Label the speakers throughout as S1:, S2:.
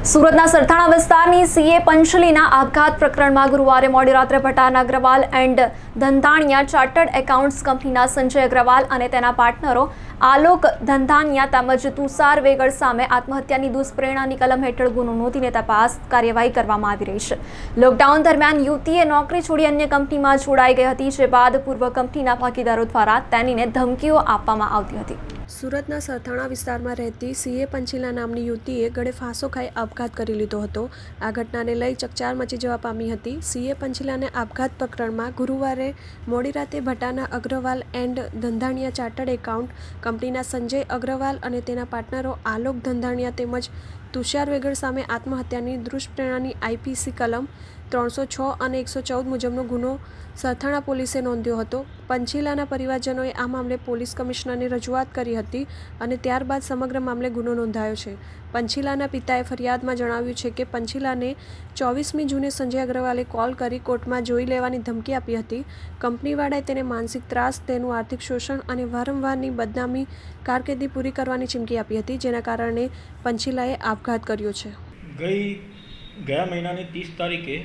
S1: સુરતના સરથાણા વિસ્તારની સીએ પંચલીના આપઘાત પ્રકરણમાં ગુરુવારે મોડી રાત્રે Bhatana Agarwal and Dhandhaniya chartered accounts કંપનીના સંજય અગ્રવાલ અને તેના પાર્ટનરો આલોક ધંધાણિયા તેમજ તુષાર વેગડ સામે આત્મહત્યાની દુષ્પ્રેરણાની કલમ હેઠળ ગુનો નોંધીને તપાસ કાર્યવાહી કરવામાં આવી રહી છે। લોકડાઉન દરમિયાન યુવતીએ નોકરી છોડી અન્ય કંપનીમાં જોડાઈ ગઈ હતી, જે બાદ પૂર્વ કંપનીના ભાગીદારો દ્વારા તેણીને ધમકીઓ આપવામાં આવતી હતી।
S2: સુરતના સરથાણા વિસ્તારમાં રહેતી સીએ પંચીલા નામની યુવતીએ ગળે ફાંસો ખાઈ આપઘાત કરી લીધો હતો। આ ઘટનાને લઈ ચકચાર મચી જવા પામી હતી। સીએ પંચીલાને આપઘાત પ્રકરણમાં ગુરુવારે મોડી રાતે Bhatana Agarwal and Dhandhaniya chartered account કંપનીના સંજય અગ્રવાલ અને તેના પાર્ટનરો આલોક ધંધાણિયા તેમજ તુષાર વેગડ સામે આત્મહત્યાની દુષ્પ્રેરણાની આઈપીસી કલમ 306 અને 114 મુજબનો ગુનો સરથાણા પોલીસે નોંધ્યો હતો। પંચીલાના પરિવારજનોએ આ મામલે પોલીસ કમિશનરને રજૂઆત કરી હતી અને ત્યારબાદ સમગ્ર મામલે ગુનો નોંધાયો છે। પંચીલાના પિતાએ ફરિયાદમાં જણાવ્યું છે કે પંચીલાને 24મી જૂને સંજય અગ્રવાલે કોલ કરી કોર્ટમાં જોઈ લેવાની ધમકી આપી હતી। કંપનીવાળાએ તેને માનસિક ત્રાસ, તેનું આર્થિક શોષણ અને વારંવારની બદનામી કારકિર્દી પૂરી કરવાની ચીમકી આપી હતી, જેના કારણે પંચીલાએ આપઘાત કર્યો છે।
S3: ગયા મહિનાની 30 તારીખે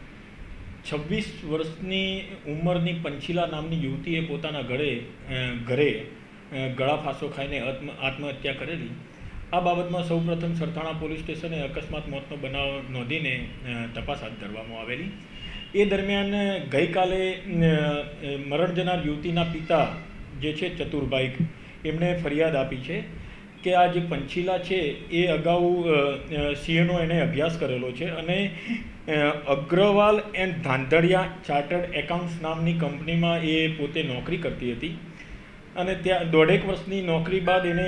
S3: 26 વર્ષની ઉંમરની પંચીલા નામની યુવતીએ પોતાના ઘરે ગળા ફાંસો ખાઈને આત્મહત્યા કરેલી। આ બાબતમાં સૌપ્રથમ સરથાણા પોલીસ સ્ટેશને અકસ્માત મોતનો બનાવ નોંધીને તપાસ હાથ ધરવામાં આવેલી। એ દરમિયાન ગઈકાલે મરણ જનાર યુવતીના પિતા જે છે ચતુરભાઈ, એમણે ફરિયાદ આપી છે કે આ જે પંચીલા છે એ અગાઉ સીએનો એને અભ્યાસ કરેલો છે અને Agarwal and Dhandhaliya chartered accounts નામની કંપનીમાં એ પોતે નોકરી કરતી હતી અને ત્યાં 1.5 વર્ષની નોકરી બાદ એને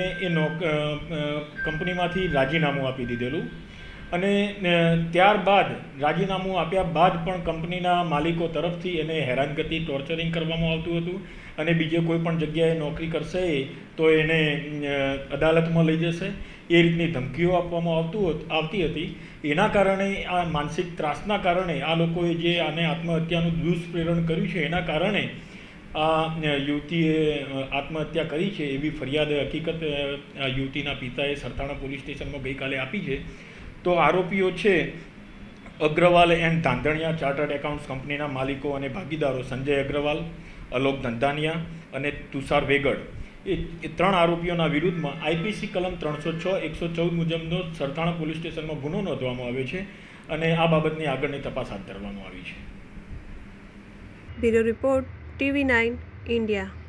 S3: કંપનીમાંથી રાજીનામું આપી દીધેલું અને ત્યારબાદ રાજીનામું આપ્યા બાદ પણ કંપનીના માલિકો તરફથી એને હેરાનગતિ, ટોર્ચરિંગ કરવામાં આવતું હતું અને બીજે કોઈ પણ જગ્યાએ નોકરી કરશે તો એને અદાલતમાં લઈ જશે, એ રીતની ધમકીઓ આપવામાં આવતી હતી। એના કારણે આ માનસિક ત્રાસના કારણે આ લોકોએ જે આને આત્મહત્યાનું દુષ્પ્રેરણ કર્યું છે, એના કારણે આ યુવતીએ આત્મહત્યા કરી છે એવી ફરિયાદ હકીકત આ યુવતીના પિતાએ સરથાણા પોલીસ સ્ટેશનમાં ગઈકાલે આપી છે। તો આરોપીઓ છે Agarwal and Dhandhaniya chartered accounts કંપનીના માલિકો અને ભાગીદારો સંજય અગ્રવાલ, આલોક ધંધાણિયા અને તુષાર વેગડ, એ 3 આરોપીઓના વિરુદ્ધમાં આઈપીસી કલમ 306, 114 મુજબનો સરથાણા પોલીસ સ્ટેશનમાં ગુનો નોંધવામાં આવ્યો છે અને આ બાબતની આગળની તપાસ હાથ ધરવામાં આવી છે।
S2: Bureau report, TV9 India।